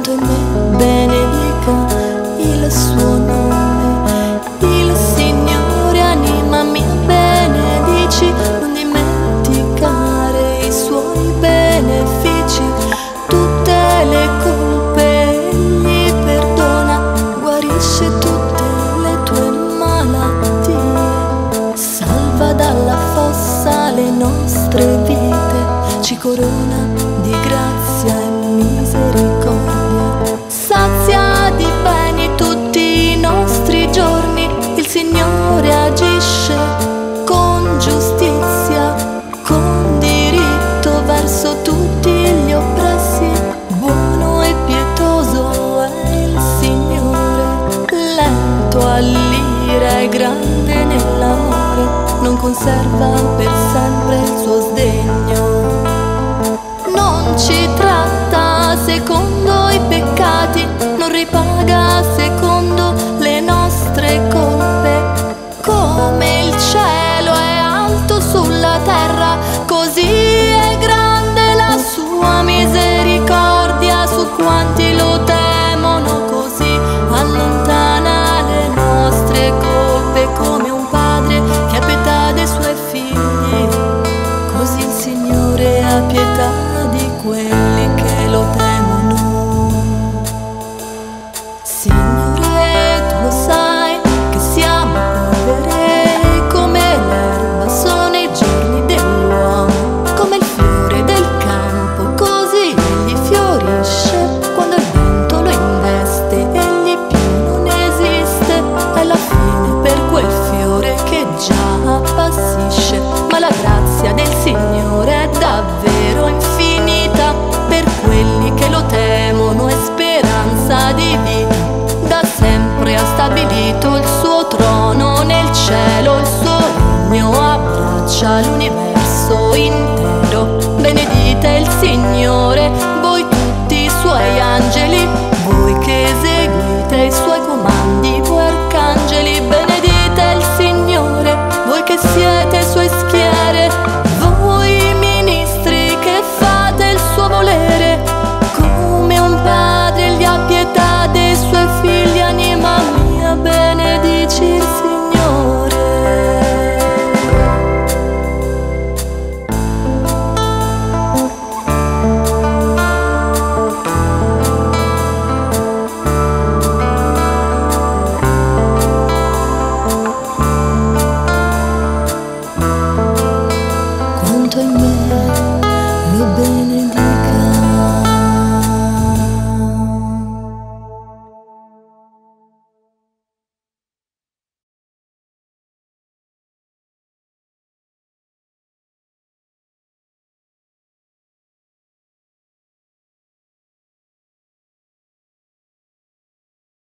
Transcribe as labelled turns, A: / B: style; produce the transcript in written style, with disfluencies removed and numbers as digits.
A: santo e me benedica il suo nome. Il Signore anima mia benedici, non dimenticare i suoi benefici. Tutte le colpe egli perdona, guarisce tutte le tue malattie, salva dalla fossa le nostre vite, ci corona di grazia e misericordia, sazia di beni tutti i nostri giorni. Il Signore agisce con giustizia, con diritto verso tutti gli oppressi. Buono e pietoso è il Signore, lento all'ira e grande nell'amore, non conserva per sempre il suo sdegno. Non ci tratta secondo i